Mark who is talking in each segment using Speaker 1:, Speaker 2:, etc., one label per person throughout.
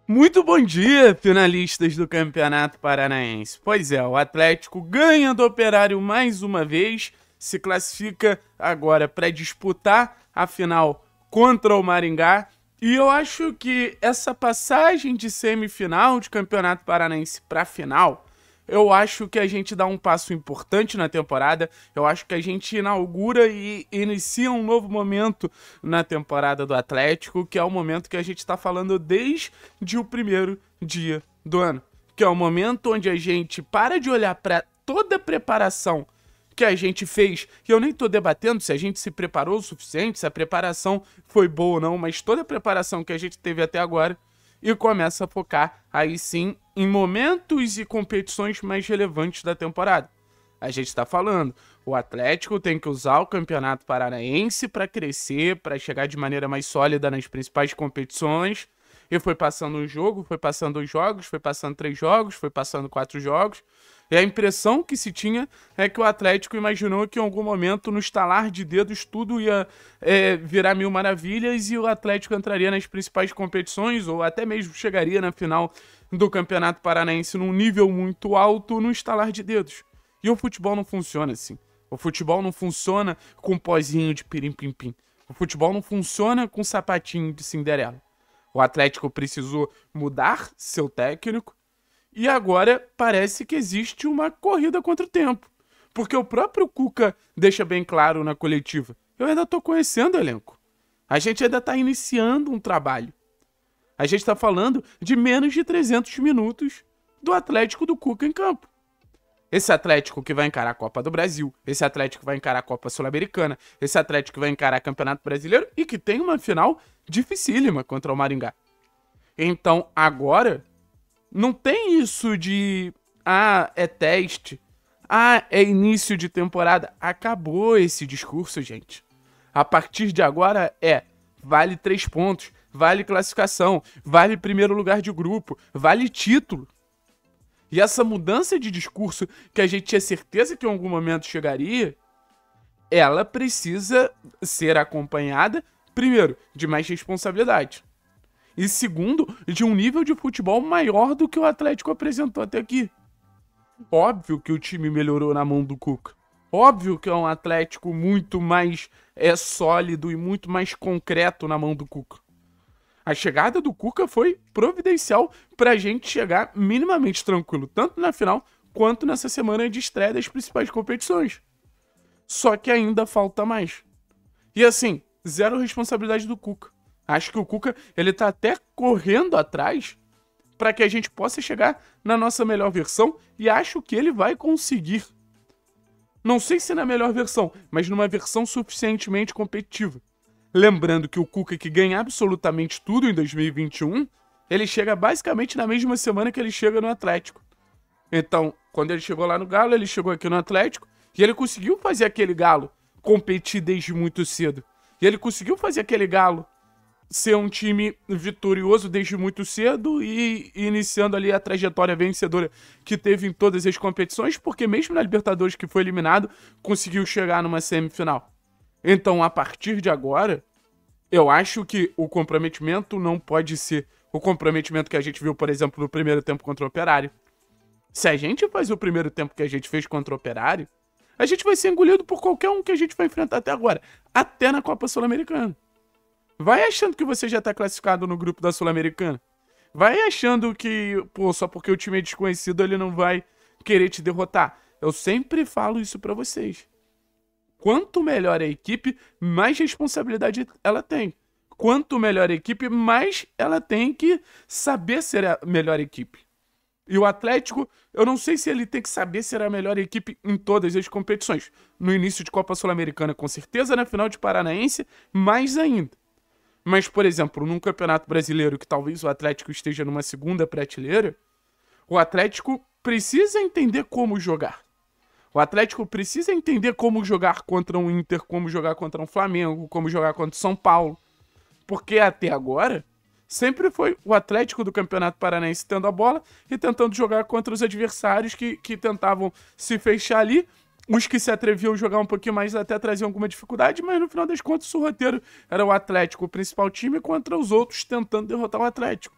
Speaker 1: Muito bom dia, finalistas do Campeonato Paranaense. Pois é, o Atlético ganha do Operário mais uma vez, se classifica agora para disputar a final contra o Maringá. E eu acho que essa passagem de semifinal de Campeonato Paranaense para a final, eu acho que a gente dá um passo importante na temporada. Eu acho que a gente inaugura e inicia um novo momento na temporada do Atlético, que é o momento que a gente está falando desde o primeiro dia do ano. Que é o momento onde a gente para de olhar para toda a preparação que a gente fez, que eu nem tô debatendo se a gente se preparou o suficiente, se a preparação foi boa ou não, mas toda a preparação que a gente teve até agora, e começa a focar aí sim em momentos e competições mais relevantes da temporada. A gente está falando, o Atlético tem que usar o Campeonato Paranaense para crescer, para chegar de maneira mais sólida nas principais competições, e foi passando um jogo, foi passando 2 jogos, foi passando 3 jogos, foi passando 4 jogos. E a impressão que se tinha é que o Atlético imaginou que em algum momento, no estalar de dedos, tudo ia virar mil maravilhas e o Atlético entraria nas principais competições ou até mesmo chegaria na final do Campeonato Paranaense num nível muito alto no estalar de dedos. E o futebol não funciona assim. O futebol não funciona com pozinho de pirim-pim-pim. O futebol não funciona com sapatinho de Cinderela. O Atlético precisou mudar seu técnico. E agora parece que existe uma corrida contra o tempo. Porque o próprio Cuca deixa bem claro na coletiva. Eu ainda estou conhecendo o elenco. A gente ainda está iniciando um trabalho. A gente está falando de menos de 300 minutos do Atlético do Cuca em campo. Esse Atlético que vai encarar a Copa do Brasil, esse Atlético que vai encarar a Copa Sul-Americana, esse Atlético que vai encarar o Campeonato Brasileiro e que tem uma final dificílima contra o Maringá. Então agora não tem isso de, é teste, é início de temporada. Acabou esse discurso, gente. A partir de agora vale 3 pontos, vale classificação, vale primeiro lugar de grupo, vale título. E essa mudança de discurso que a gente tinha certeza que em algum momento chegaria, ela precisa ser acompanhada, primeiro, de mais responsabilidade. E segundo, de um nível de futebol maior do que o Atlético apresentou até aqui. Óbvio que o time melhorou na mão do Cuca. Óbvio que é um Atlético muito mais sólido e muito mais concreto na mão do Cuca. A chegada do Cuca foi providencial pra gente chegar minimamente tranquilo, tanto na final quanto nessa semana de estreia das principais competições. Só que ainda falta mais. E assim, zero responsabilidade do Cuca. Acho que o Cuca, ele tá até correndo atrás para que a gente possa chegar na nossa melhor versão e acho que ele vai conseguir. Não sei se na melhor versão, mas numa versão suficientemente competitiva. Lembrando que o Cuca, que ganha absolutamente tudo em 2021, ele chega basicamente na mesma semana que ele chega no Atlético. Então, quando ele chegou lá no Galo, ele chegou aqui no Atlético e ele conseguiu fazer aquele Galo competir desde muito cedo. E ele conseguiu fazer aquele Galo ser um time vitorioso desde muito cedo e iniciando ali a trajetória vencedora que teve em todas as competições, porque mesmo na Libertadores, que foi eliminado, conseguiu chegar numa semifinal. Então, a partir de agora, eu acho que o comprometimento não pode ser o comprometimento que a gente viu, por exemplo, no primeiro tempo contra o Operário. Se a gente fazer o primeiro tempo que a gente fez contra o Operário, a gente vai ser engolido por qualquer um que a gente vai enfrentar até agora, até na Copa Sul-Americana. Vai achando que você já tá classificado no grupo da Sul-Americana. Vai achando que, só porque o time é desconhecido, ele não vai querer te derrotar. Eu sempre falo isso pra vocês. Quanto melhor a equipe, mais responsabilidade ela tem. Quanto melhor a equipe, mais ela tem que saber ser a melhor equipe. E o Atlético, eu não sei se ele tem que saber ser a melhor equipe em todas as competições. No início de Copa Sul-Americana, com certeza, na final de Paranaense, mais ainda. Mas, por exemplo, num Campeonato Brasileiro que talvez o Atlético esteja numa segunda prateleira, o Atlético precisa entender como jogar. O Atlético precisa entender como jogar contra um Inter, como jogar contra um Flamengo, como jogar contra o São Paulo. Porque até agora, sempre foi o Atlético do Campeonato Paranaense tendo a bola e tentando jogar contra os adversários que tentavam se fechar ali. Os que se atreviam a jogar um pouquinho mais até traziam alguma dificuldade, mas no final das contas o roteiro era o Atlético, o principal time, contra os outros tentando derrotar o Atlético.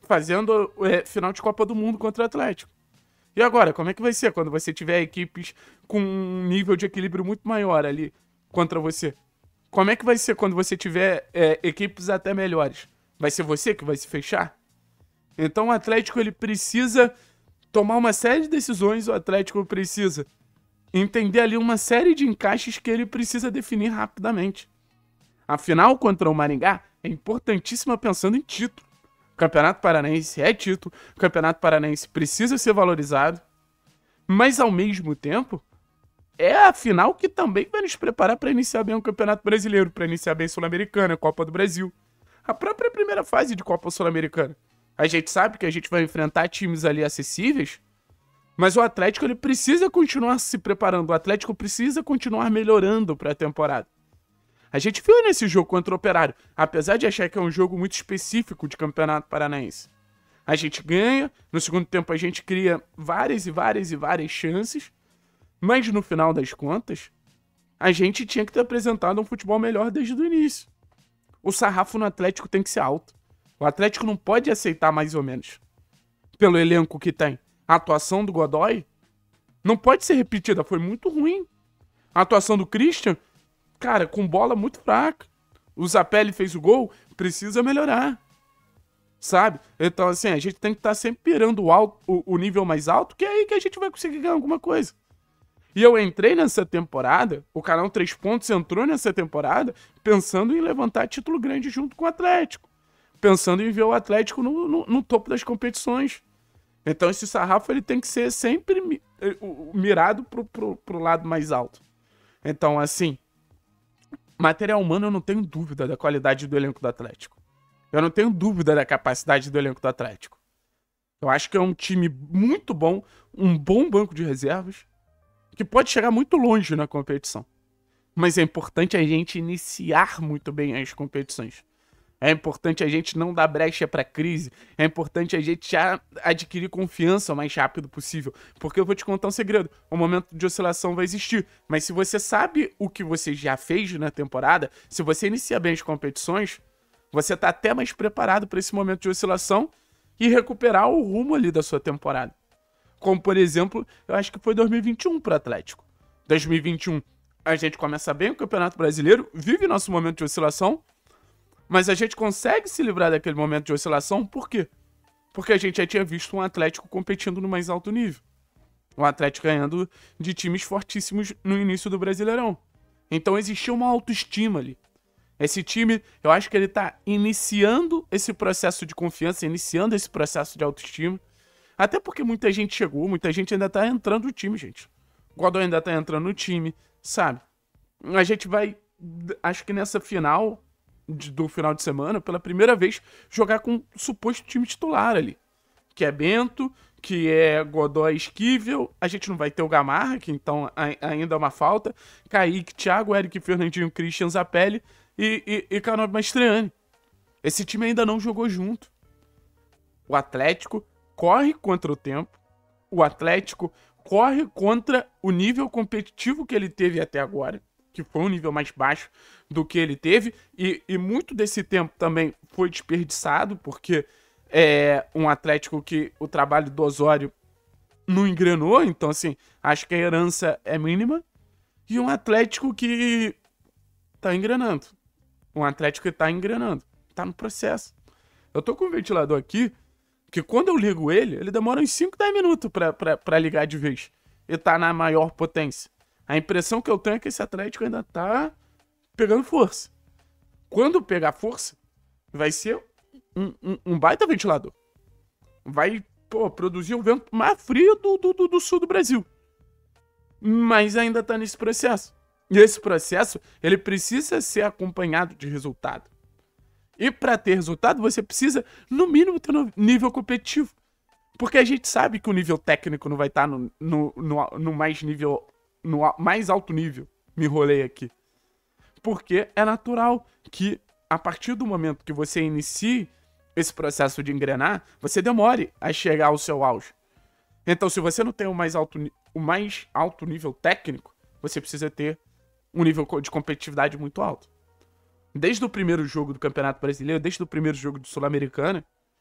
Speaker 1: fazendo final de Copa do Mundo contra o Atlético. E agora, como é que vai ser quando você tiver equipes com um nível de equilíbrio muito maior ali contra você? Como é que vai ser quando você tiver equipes até melhores? Vai ser você que vai se fechar? Então o Atlético ele precisa tomar uma série de decisões, o Atlético precisa entender ali uma série de encaixes que ele precisa definir rapidamente. A final contra o Maringá é importantíssima pensando em título. O Campeonato Paranaense é título, o Campeonato Paranaense precisa ser valorizado, mas ao mesmo tempo é a final que também vai nos preparar para iniciar bem o Campeonato Brasileiro, para iniciar bem a Sul-Americana, a Copa do Brasil. A própria primeira fase de Copa Sul-Americana. A gente sabe que a gente vai enfrentar times ali acessíveis, mas o Atlético ele precisa continuar se preparando, o Atlético precisa continuar melhorando para a temporada. A gente viu nesse jogo contra o Operário, apesar de achar que é um jogo muito específico de Campeonato Paranaense. A gente ganha, no segundo tempo a gente cria várias chances, mas no final das contas, a gente tinha que ter apresentado um futebol melhor desde o início. O sarrafo no Atlético tem que ser alto. O Atlético não pode aceitar mais ou menos. Pelo elenco que tem. A atuação do Godoy não pode ser repetida, foi muito ruim. A atuação do Christian, cara, com bola muito fraca. O Zapelli fez o gol, precisa melhorar. Sabe? Então, assim, a gente tem que estar sempre pirando o nível mais alto, que é aí que a gente vai conseguir ganhar alguma coisa. E eu entrei nessa temporada, o canal 3 Pontos entrou nessa temporada pensando em levantar título grande junto com o Atlético. Pensando em ver o Atlético no topo das competições. Então esse sarrafo ele tem que ser sempre mirado pro lado mais alto. Então, assim, material humano eu não tenho dúvida da qualidade do elenco do Atlético. Eu não tenho dúvida da capacidade do elenco do Atlético. Eu acho que é um time muito bom, um bom banco de reservas, que pode chegar muito longe na competição. Mas é importante a gente iniciar muito bem as competições. É importante a gente não dar brecha para crise. É importante a gente já adquirir confiança o mais rápido possível. Porque eu vou te contar um segredo. O momento de oscilação vai existir. Mas se você sabe o que você já fez na temporada, se você inicia bem as competições, você tá até mais preparado para esse momento de oscilação e recuperar o rumo ali da sua temporada. Como, por exemplo, eu acho que foi 2021 para o Atlético. 2021, a gente começa bem o Campeonato Brasileiro, vive nosso momento de oscilação, mas a gente consegue se livrar daquele momento de oscilação, por quê? Porque a gente já tinha visto um Atlético competindo no mais alto nível. Um Atlético ganhando de times fortíssimos no início do Brasileirão. Então existia uma autoestima ali. Esse time, eu acho que ele tá iniciando esse processo de confiança, iniciando esse processo de autoestima. Até porque muita gente chegou, muita gente ainda tá entrando no time, gente. O Godoy ainda tá entrando no time, sabe? A gente vai, acho que nessa final do final de semana, pela primeira vez, jogar com o suposto time titular ali. Que é Bento, que é Godoy, Esquivel. A gente não vai ter o Gamarra, que então ainda é uma falta. Kaique, Thiago, Eric, Fernandinho, Christian, Zapelli e Canobi Mastriani. Esse time ainda não jogou junto. O Atlético corre contra o tempo. O Atlético corre contra o nível competitivo que ele teve até agora, que foi um nível mais baixo do que ele teve, e muito desse tempo também foi desperdiçado, porque é um Atlético que o trabalho do Osório não engrenou, então assim, acho que a herança é mínima, e um Atlético que tá engrenando. Um Atlético que tá engrenando, tá no processo. Eu tô com um ventilador aqui, que quando eu ligo ele demora uns 5, 10 minutos pra ligar de vez, e tá na maior potência. A impressão que eu tenho é que esse Atlético ainda tá pegando força. Quando pegar força, vai ser um baita ventilador. Vai, produzir o vento mais frio do sul do Brasil. Mas ainda tá nesse processo. E esse processo, ele precisa ser acompanhado de resultado. E para ter resultado, você precisa, no mínimo, ter no nível competitivo. Porque a gente sabe que o nível técnico não vai estar no mais alto nível. Me enrolei aqui. Porque é natural que, a partir do momento que você inicie esse processo de engrenar, você demore a chegar ao seu auge. Então, se você não tem o mais alto nível técnico, você precisa ter um nível de competitividade muito alto. Desde o primeiro jogo do Campeonato Brasileiro, desde o primeiro jogo do Sul-Americana,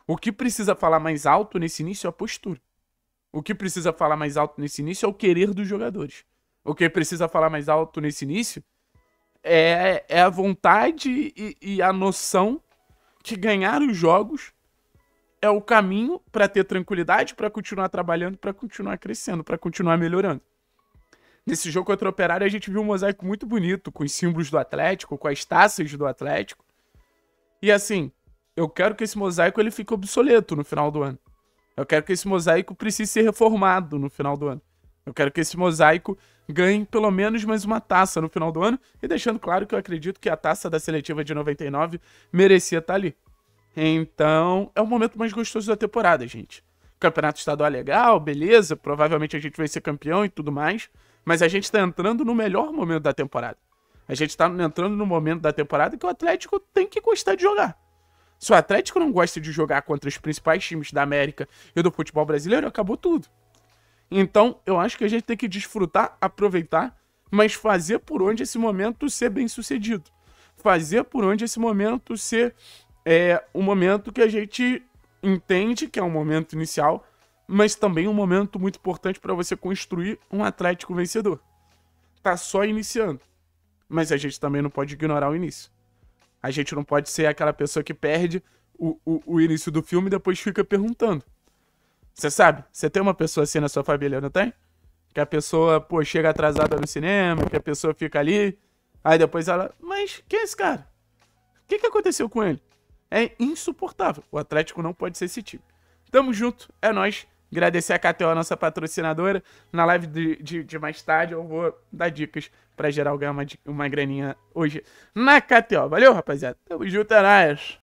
Speaker 1: O que precisa falar mais alto nesse início é a postura. O que precisa falar mais alto nesse início é o querer dos jogadores. O que precisa falar mais alto nesse início é a vontade e a noção que ganhar os jogos é o caminho para ter tranquilidade, para continuar trabalhando, para continuar crescendo, para continuar melhorando. Nesse jogo contra o Operário, a gente viu um mosaico muito bonito, com os símbolos do Atlético, com as taças do Atlético. E assim, eu quero que esse mosaico ele fique obsoleto no final do ano. Eu quero que esse mosaico precise ser reformado no final do ano. Eu quero que esse mosaico ganhe pelo menos mais uma taça no final do ano. E deixando claro que eu acredito que a taça da seletiva de 99 merecia estar ali. Então, é o momento mais gostoso da temporada, gente. O campeonato estadual é legal, beleza. Provavelmente a gente vai ser campeão e tudo mais. Mas a gente tá entrando no melhor momento da temporada. A gente tá entrando no momento da temporada que o Atlético tem que gostar de jogar. Se o Atlético não gosta de jogar contra os principais times da América e do futebol brasileiro, acabou tudo. Então, eu acho que a gente tem que desfrutar, aproveitar, mas fazer por onde esse momento ser bem sucedido. Fazer por onde esse momento ser um momento que a gente entende que é um momento inicial, mas também um momento muito importante para você construir um Atlético vencedor. Tá só iniciando, mas a gente também não pode ignorar o início. A gente não pode ser aquela pessoa que perde o início do filme e depois fica perguntando. Você sabe, você tem uma pessoa assim na sua família, não tem? Que a pessoa, pô, chega atrasada no cinema, que a pessoa fica ali, aí depois ela, mas quem é esse cara? O que aconteceu com ele? É insuportável. O Atlético não pode ser esse time. Tamo junto, é nóis. Agradecer a KTO, a nossa patrocinadora. Na live de mais tarde eu vou dar dicas pra geral ganhar uma graninha hoje na KTO. Valeu, rapaziada. Tamo junto, é nóis.